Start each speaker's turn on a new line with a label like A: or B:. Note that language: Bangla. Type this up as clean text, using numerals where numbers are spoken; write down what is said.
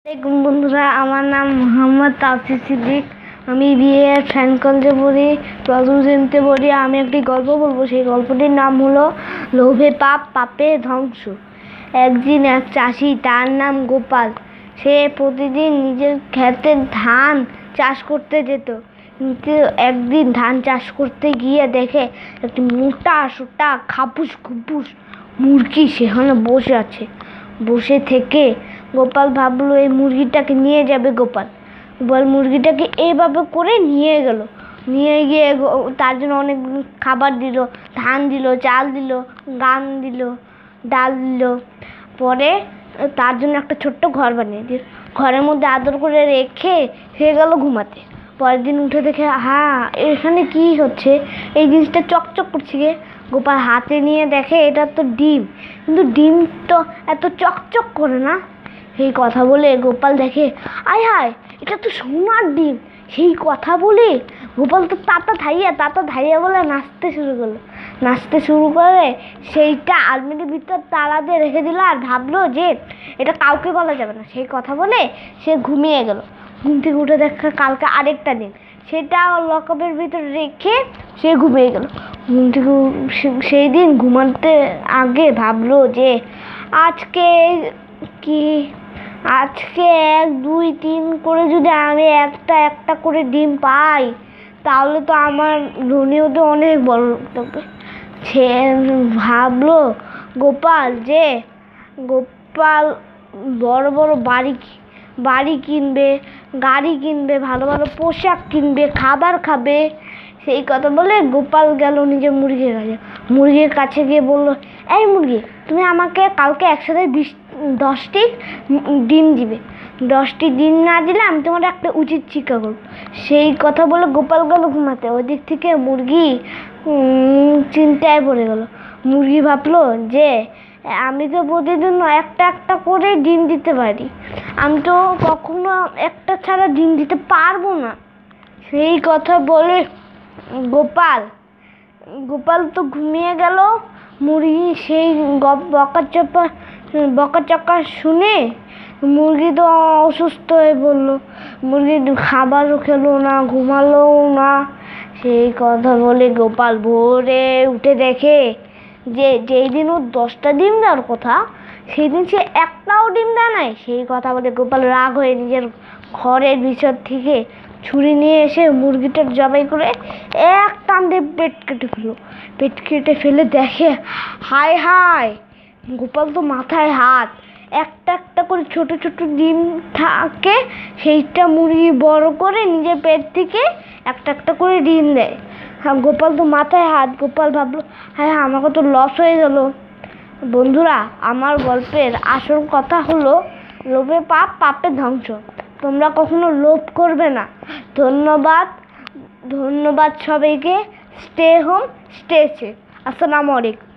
A: বন্ধুরা, আমার নাম মোহাম্মদ তাওসিফ সিদ্দিক। আমি বিএ সায়েন্স কলেজে পড়ি, প্রথম শ্রেণীতে পড়ি। আমি একটি গল্প বলবো। সেই গল্পটির নাম হলো লোভে পাপ, পাপে ধ্বংস। একদিন এক চাষি, তার নাম গোপাল, সে প্রতিদিন নিজের ক্ষেতে ধান চাষ করতে যেত। কিন্তু একদিন ধান চাষ করতে গিয়ে দেখে একটি মোটা সোটা খাপুস খুপুস মুরগি সেখানে বসে আছে। বসে থেকে গোপাল ভাবলো এই মুরগিটাকে নিয়ে যাবে। গোপাল মুরগিটাকে এইভাবে করে নিয়ে গেল। নিয়ে গিয়ে তার জন্য অনেক খাবার দিল, ধান দিল, চাল দিল, গান দিল, ডাল দিল। পরে তার জন্য একটা ছোট্ট ঘর বানিয়ে দিল। ঘরের মধ্যে আদর করে রেখে সে গেল ঘুমাতে। পরের দিন উঠে দেখে, এখানে কি হচ্ছে, এই জিনিসটা চকচক করছে গে। গোপাল হাতে নিয়ে দেখে এটা তো ডিম, কিন্তু ডিম তো এত চকচক করে না। সেই কথা বলে গোপাল দেখে, আয় হায়, এটা তো সোনার ডিম। সেই কথা বলে গোপাল তো তাতা ধাইয়া বলে নাচতে শুরু করে সেইটা আলমারির ভিতর তালা দিয়ে রেখে দিল। আর ভাবলো যে এটা কাউকে বলা যাবে না। সেই কথা বলে সে ঘুমিয়ে গেল। ঘুম থেকে উঠে দেখা কালকে আরেকটা দিন, সেটা লকআপের ভিতর রেখে সে ঘুমিয়ে গেল। ঘুম থেকে সেই দিন ঘুমাতে আগে ভাবলো যে আজকে 1, 2, 3 করে যদি আমি একটা করে ডিম পাই, তাহলে তো আমার ধনী হতে অনেক বড় লাগবে। সে ভাবলো গোপাল বড় বড় বাড়ি কিনবে, গাড়ি কিনবে, ভালো ভালো পোশাক কিনবে, খাবার খাবে। সেই কথা বলে গোপাল গেল নিজের মুরগির কাছে গিয়ে বলল, এই মুরগি, তুমি আমাকে কালকে একসাথে 10টি ডিম দিবে। 10টি ডিম না দিলে আমি তোমার একটা উচিত শিক্ষা করবো। সেই কথা বলে গোপাল গেল ঘুমাতে। ওই দিক থেকে মুরগি চিন্তায় পড়ে গেল। মুরগি ভাবলো যে আমি তো প্রতিদিন একটা করে ডিম দিতে পারি, আমি তো কখনো একটা ছাড়া ডিম দিতে পারবো না। সেই কথা বলে গোপাল তো ঘুমিয়ে গেল। মুরগি সেই বকাচকা শুনে মুরগি তো অসুস্থ হয়ে পড়লো। মুরগি খাবারও খেলো না, ঘুমালোও না। সেই কথা বলে গোপাল ভোরে উঠে দেখে যে যেই দিন ওর 10টা ডিম দেওয়ার কথা, সেই দিন সে একটাও ডিম দেয় নাই। সেই কথা বলে গোপাল রাগ হয়ে নিজের ঘরের ভিতর থেকে ছুরি নিয়ে এসে মুরগিটার জবাই করে এক টান দিয়ে পেট কেটে ফেলে দেখে, হায়, গোপাল তো মাথায় হাত। একটা করে ছোট ডিম থাকে, সেইটা মুরগি বড় করে নিজের পেট থেকে একটা করে ডিম দেয়। গোপাল তো মাথায় হাত। গোপাল ভাবলো, আমাকে তো লস হয়ে গেল। বন্ধুরা, আমার গল্পের আসল কথা হলো লোভে পাপ, পাপে ধ্বংস। তোমরা কখনো লোভ করবে না। ধন্যবাদ সবাইকে। Stay home, stay safe. আসসালামু আলাইকুম।